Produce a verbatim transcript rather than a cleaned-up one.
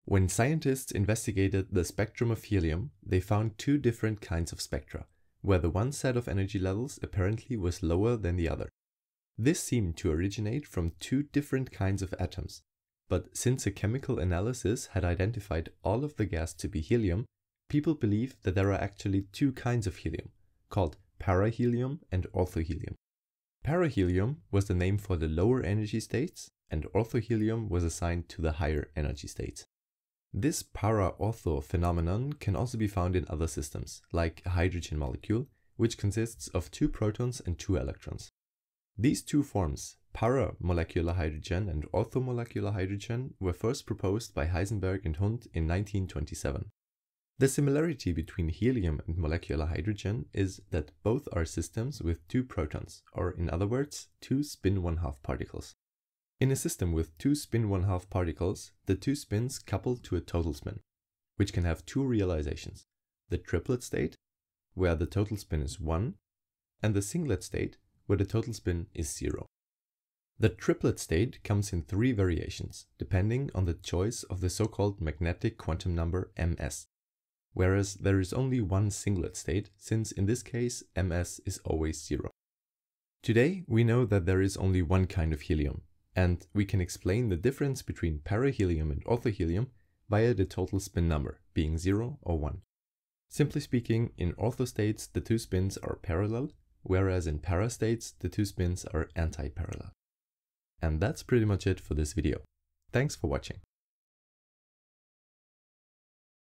When scientists investigated the spectrum of helium, they found two different kinds of spectra, where the one set of energy levels apparently was lower than the other. This seemed to originate from two different kinds of atoms, but since a chemical analysis had identified all of the gas to be helium, people believe that there are actually two kinds of helium, called para-helium and ortho helium. Para-helium was the name for the lower energy states, and ortho helium was assigned to the higher energy states. This para-ortho phenomenon can also be found in other systems, like a hydrogen molecule, which consists of two protons and two electrons. These two forms, para-molecular hydrogen and orthomolecular hydrogen, were first proposed by Heisenberg and Hund in nineteen twenty-seven. The similarity between helium and molecular hydrogen is that both are systems with two protons, or in other words, two spin one-half particles. In a system with two spin one-half particles, the two spins couple to a total spin, which can have two realizations: the triplet state, where the total spin is one, and the singlet state, where the total spin is zero. The triplet state comes in three variations, depending on the choice of the so-called magnetic quantum number M S, whereas there is only one singlet state, since in this case M S is always zero. Today we know that there is only one kind of helium, and we can explain the difference between para-helium and ortho-helium via the total spin number, being zero or one. Simply speaking, in ortho states the two spins are parallel, whereas in para states the two spins are anti-parallel. And that's pretty much it for this video. Thanks for watching.